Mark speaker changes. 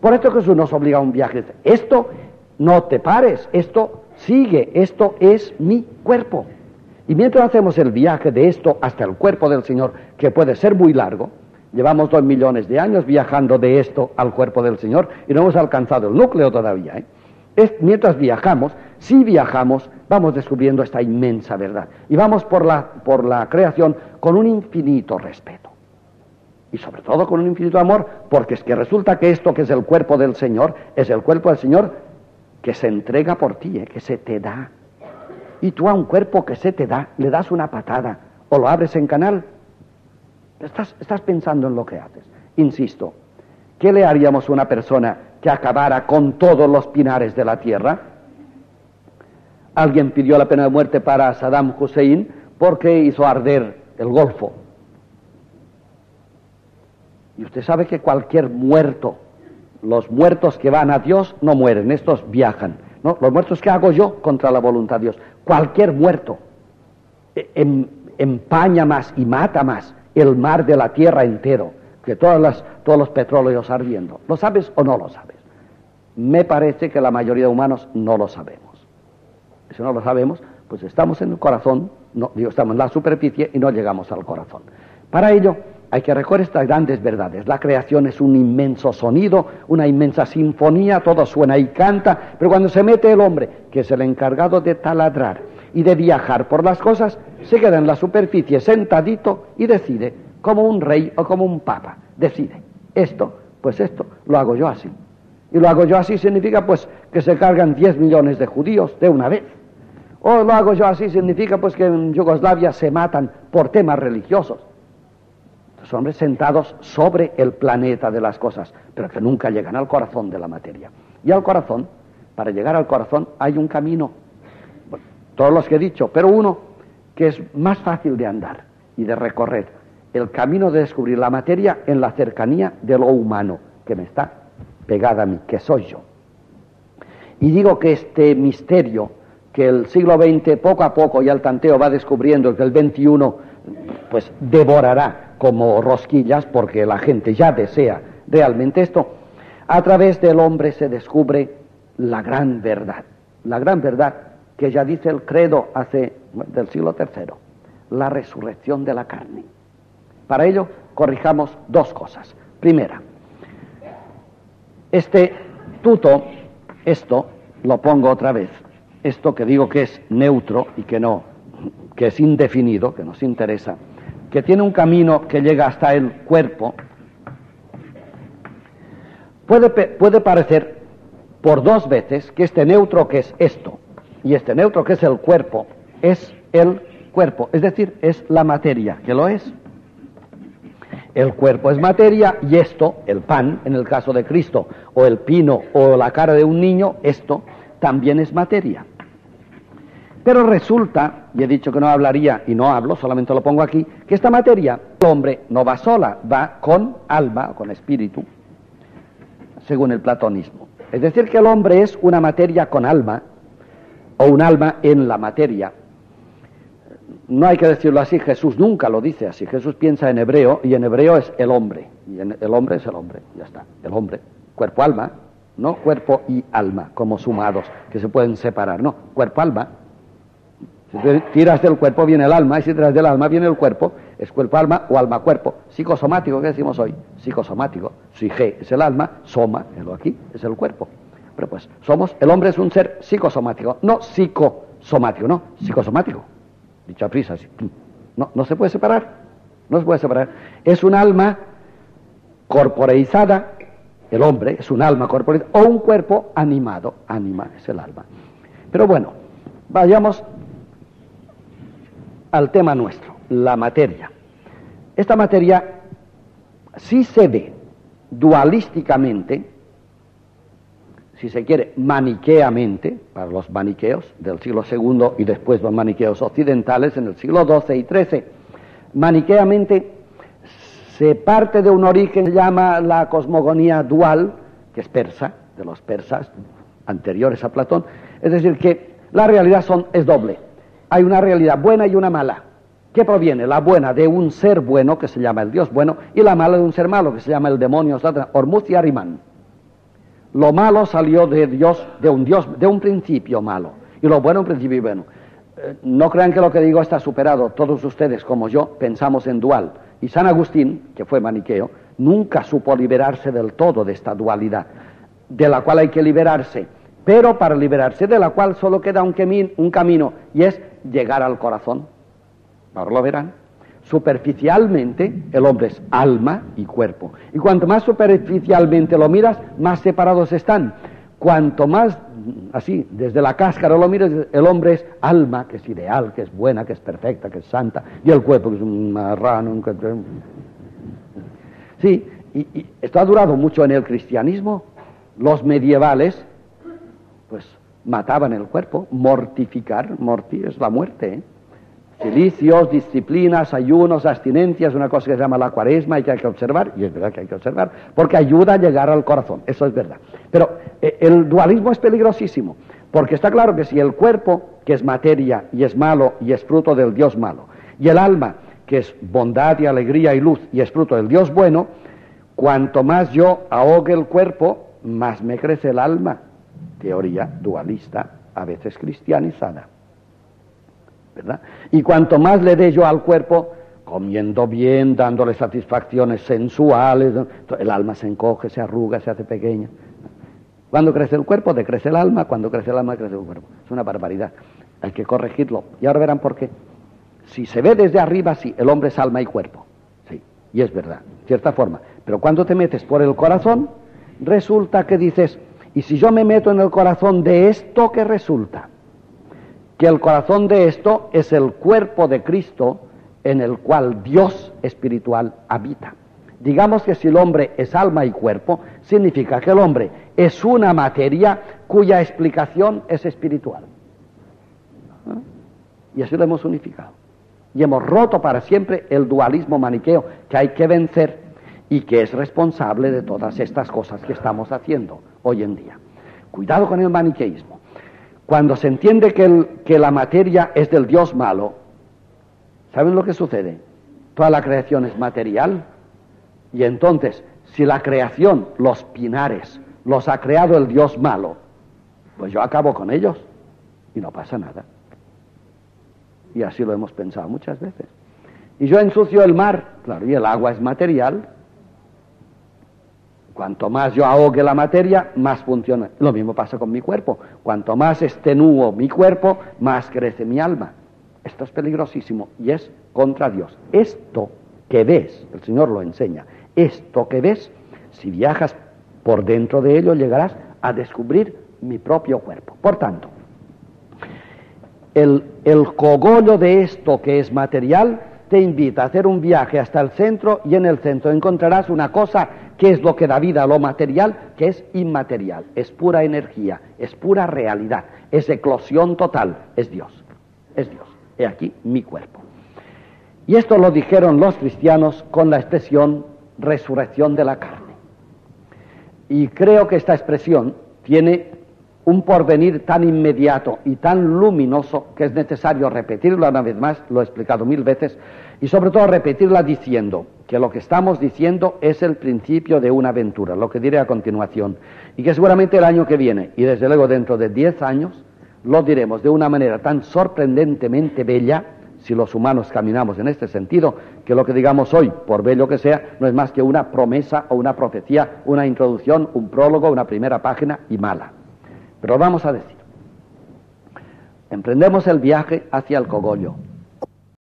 Speaker 1: Por esto Jesús nos obliga a un viaje. Esto no te pares, esto sigue, esto es mi cuerpo. Y mientras hacemos el viaje de esto hasta el cuerpo del Señor, que puede ser muy largo, llevamos 2 millones de años viajando de esto al cuerpo del Señor y no hemos alcanzado el núcleo todavía, mientras viajamos, si viajamos, vamos descubriendo esta inmensa verdad. Y vamos por la creación con un infinito respeto. Y sobre todo con un infinito amor, porque es que resulta que esto que es el cuerpo del Señor, es el cuerpo del Señor que se entrega por ti, que se te da. Y tú a un cuerpo que se te da, le das una patada, o lo abres en canal. Estás pensando en lo que haces. Insisto, ¿qué le haríamos a una persona que acabara con todos los pinares de la tierra? Alguien pidió la pena de muerte para Saddam Hussein porque hizo arder el Golfo. Y usted sabe que cualquier muerto, los muertos que van a Dios no mueren, estos viajan, ¿no? Los muertos que hago yo contra la voluntad de Dios. Cualquier muerto empaña más y mata más el mar de la tierra entero que todos los petróleos ardiendo. ¿Lo sabes o no lo sabes? Me parece que la mayoría de humanos no lo sabemos. Si no lo sabemos, pues estamos en el corazón, estamos en la superficie y no llegamos al corazón. Para ello hay que recoger estas grandes verdades. La creación es un inmenso sonido, una inmensa sinfonía, todo suena y canta, pero cuando se mete el hombre, que es el encargado de taladrar y de viajar por las cosas, se queda en la superficie sentadito y decide, como un rey o como un papa, decide, esto lo hago yo así. Y lo hago yo así significa pues que se cargan 10 millones de judíos de una vez. O lo hago yo así significa pues que en Yugoslavia se matan por temas religiosos. Los hombres sentados sobre el planeta de las cosas, pero que nunca llegan al corazón de la materia. Y al corazón, para llegar al corazón hay un camino, bueno, todos los que he dicho, pero uno que es más fácil de andar y de recorrer, el camino de descubrir la materia en la cercanía de lo humano, que me está pegada a mí, que soy yo. Y digo que este misterio que el siglo XX poco a poco y al tanteo va descubriendo, que el XXI pues devorará como rosquillas, porque la gente ya desea realmente esto, a través del hombre se descubre la gran verdad que ya dice el credo del siglo III, la resurrección de la carne. Para ello corrijamos 2 cosas. Primera, esto lo pongo otra vez, esto que digo que es neutro y que es indefinido, que nos interesa, que tiene un camino que llega hasta el cuerpo, puede parecer por 2 veces que este neutro que es esto y este neutro que es el cuerpo, es decir, es la materia, que lo es. El cuerpo es materia y esto, el pan, en el caso de Cristo, o el pino, o la cara de un niño, esto también es materia. Pero resulta, y he dicho que no hablaría y no hablo, solamente lo pongo aquí, que esta materia, el hombre no va sola, va con alma, con espíritu, según el platonismo. Es decir, que el hombre es una materia con alma, o un alma en la materia. No hay que decirlo así, Jesús nunca lo dice así. Jesús piensa en hebreo, y en hebreo es el hombre, y el hombre es el hombre, ya está, el hombre, cuerpo-alma, no cuerpo y alma, como sumados, que se pueden separar, no, cuerpo-alma. Si tiras del cuerpo viene el alma, y si tiras del alma viene el cuerpo, es cuerpo-alma o alma-cuerpo. Psicosomático, ¿qué decimos hoy? Psicosomático, psique es el alma, soma, aquí, es el cuerpo. Pero pues, el hombre es un ser psicosomático, no psicosomático, no, psicosomático. Dicha prisa, no se puede separar, no se puede separar. Es un alma corporeizada, el hombre es un alma corporeizada, o un cuerpo animado, ánima es el alma. Pero bueno, vayamos al tema nuestro, la materia. Esta materia sí se ve dualísticamente, si se quiere, maniqueamente, para los maniqueos del siglo II y después los maniqueos occidentales en el siglo XII y XIII. Maniqueamente se parte de un origen que se llama la cosmogonía dual, que es persa, de los persas anteriores a Platón. Es decir, que la realidad es doble. Hay una realidad buena y una mala. ¿Qué proviene? La buena de un ser bueno, que se llama el Dios bueno, y la mala de un ser malo, que se llama el demonio, Satanás, Ormuz y Arimán. Lo malo salió de Dios, de un principio malo, y lo bueno un principio bueno. No crean que lo que digo está superado. Todos ustedes, como yo, pensamos en dual. Y San Agustín, que fue maniqueo, nunca supo liberarse del todo de esta dualidad, de la cual hay que liberarse, pero para liberarse de la cual solo queda un camino, y es llegar al corazón. Ahora lo verán. Superficialmente el hombre es alma y cuerpo, y cuanto más superficialmente lo miras, más separados están. Cuanto más así, desde la cáscara lo miras, el hombre es alma, que es ideal, que es buena, que es perfecta, que es santa, y el cuerpo que es un marrano. Sí, y esto ha durado mucho en el cristianismo. Los medievales pues mataban el cuerpo. Mortificar, morti es la muerte, ¿eh? Cilicios, disciplinas, ayunos, abstinencias, una cosa que se llama la cuaresma y que hay que observar, y es verdad que hay que observar, porque ayuda a llegar al corazón, eso es verdad. Pero el dualismo es peligrosísimo, porque está claro que si el cuerpo, que es materia y es malo y es fruto del Dios malo, y el alma, que es bondad y alegría y luz y es fruto del Dios bueno, cuanto más yo ahogue el cuerpo, más me crece el alma. Teoría dualista, a veces cristianizada, ¿verdad? Y cuanto más le dé yo al cuerpo, comiendo bien, dándole satisfacciones sensuales, el alma se encoge, se arruga, se hace pequeña. Cuando crece el cuerpo, decrece el alma. Cuando crece el alma, crece el cuerpo. Es una barbaridad. Hay que corregirlo. Y ahora verán por qué. Si se ve desde arriba, sí, el hombre es alma y cuerpo. Sí, y es verdad, de cierta forma. Pero cuando te metes por el corazón, resulta que dices, ¿y si yo me meto en el corazón de esto, qué resulta? Que el corazón de esto es el cuerpo de Cristo en el cual Dios espiritual habita. Digamos que si el hombre es alma y cuerpo, significa que el hombre es una materia cuya explicación es espiritual. Y así lo hemos unificado. Y hemos roto para siempre el dualismo maniqueo que hay que vencer y que es responsable de todas estas cosas que estamos haciendo hoy en día. Cuidado con el maniqueísmo. Cuando se entiende que la materia es del Dios malo, ¿saben lo que sucede? Toda la creación es material, y entonces, si la creación, los pinares, los ha creado el Dios malo, pues yo acabo con ellos, y no pasa nada. Y así lo hemos pensado muchas veces. Y yo ensucio el mar, claro, y el agua es material. Cuanto más yo ahogue la materia, más funciona. Lo mismo pasa con mi cuerpo. Cuanto más extenúo mi cuerpo, más crece mi alma. Esto es peligrosísimo y es contra Dios. Esto que ves, el Señor lo enseña, esto que ves, si viajas por dentro de ello, llegarás a descubrir mi propio cuerpo. Por tanto, el cogollo de esto que es material te invita a hacer un viaje hasta el centro, y en el centro encontrarás una cosa que es lo que da vida a lo material, que es inmaterial, es pura energía, es pura realidad, es eclosión total, es Dios, es Dios. He aquí mi cuerpo. Y esto lo dijeron los cristianos con la expresión resurrección de la carne. Y creo que esta expresión tiene un porvenir tan inmediato y tan luminoso que es necesario repetirla una vez más, lo he explicado 1000 veces, y sobre todo repetirla diciendo que lo que estamos diciendo es el principio de una aventura, lo que diré a continuación, y que seguramente el año que viene, y desde luego dentro de 10 años, lo diremos de una manera tan sorprendentemente bella, si los humanos caminamos en este sentido, que lo que digamos hoy, por bello que sea, no es más que una promesa o una profecía, una introducción, un prólogo, una primera página y mala. Pero vamos a decir, emprendemos el viaje hacia el cogollo.